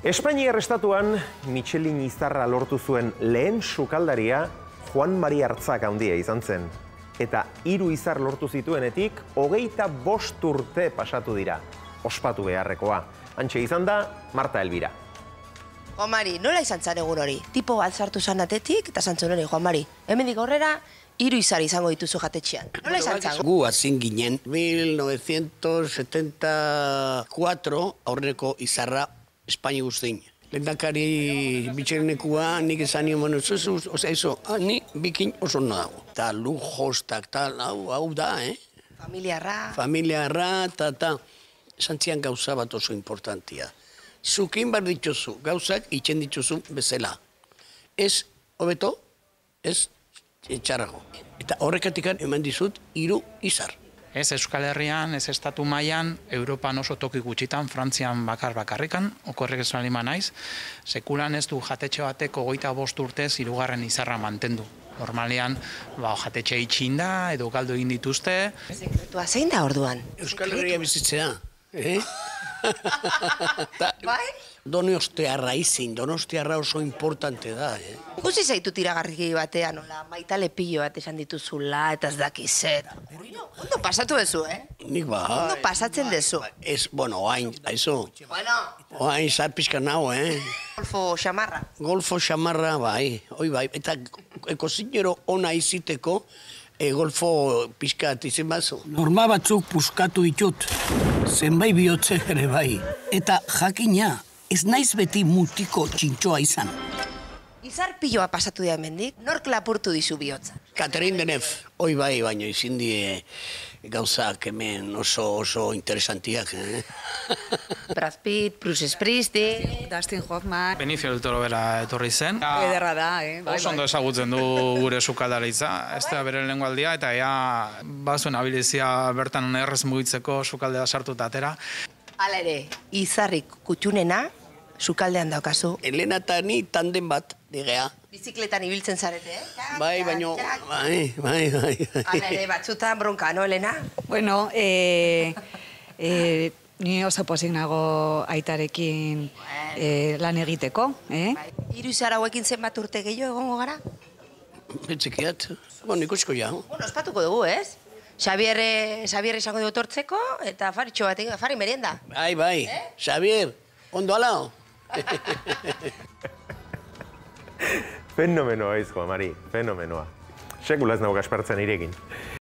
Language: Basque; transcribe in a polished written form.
Espainiar estatuan Michelin izarra lortu zuen lehen sukaldaria Juan Mari Artzak handia izan zen. Eta 3 izar lortu zituenetik 25 urte pasatu dira. Ospatu beharrekoa. Hantxe izan da Marta Elvira. Juan Mari, nola izan zan egun hori? Tipo bat sartu zan atetik eta zantzun hori, Juan Mari. Hemendik aurrera, 3 izar izango dituzu jatetxean. Nola izan zan? Gu hazin ginen, 1974 aurreko izarra Espainia guztien. Lehendakari bitxerenekua nik esan nion, ni bikin oso nago. Ta lujostak, hau da, Familiarra. Familiarra, Santzian gauza bat oso importantia. Zukin bar dituzu, gauzak itxen dituzu bezala. Ez hobeto, ez txarrago. Eta horrekatikan eman dizut 3 izar. Ez Euskal Herrian, ez estatu mailan, Europan oso toki gutxitan, Frantzian bakarrikan, okorrek ez alima naiz, sekulan ez du jatetxe batek 25 urtez 3. izarra mantendu. Normalean, jatetxe itxinda edo galdu egin dituzte. Sekretua zein da orduan? Euskal Herria bizitzea, Bai? Donostiarra izin, Donostiarra oso importante da, Guzi zaitu tiragarriki batean, maitale pillo bat esan dituzula eta ez dakizet. Ondo pasatu dezu, Nik bai. Ondo pasatzen dezu. Ez, oain, aizu. Bueno. Oain zarpizka nago, Golfo xamarra. Golfo xamarra, bai, oi bai. Eta kozinero ona iziteko, golfo pixkat izin bazu. Norma batzuk puskatu ditut, zenbait bihotze ere bai. Eta jakina, ez naiz beti mutiko txintxoa izan. Izar pilloa pasatu dira hemendik, nork lapurtu dizu bihotza? Catherine Deneuve, oi bai, baina izin die gauzak hemen oso interesantiak, Brad Pitt, Bruce Springsteen, Dustin Hoffman. Benicio del Toro bera etorri zen. Ederra da, Oso ondo ezagutzen du gure sukaldaritza. Ez da bere lengualdia eta bazuen abilizia bertan errez mugitzeko sukaldea sartu eta atera. Hala ere, izarrik kutxunena, sukaldean daukazu. Elena eta ni tanden bat, digea. Bizikletan ibiltzen zarete, Bai, baino, bai. Hala ere, batzutan bronka, no, Elena? Bueno, ni oso pozik nago aitarekin lan egiteko, 3 izar hauekin zenbat urte gehiago egongo gara? Betzekiat, ikusiko ja. Bueno, ospatuko dugu, ez? Xabier izango dugu tortzeko, eta faritxo bat egin, fari merienda. Bai, Xabier, ondo alao? Fenomenoa izkoa, Mari, fenomenoa. Sekula ez nago gaspertzen irekin.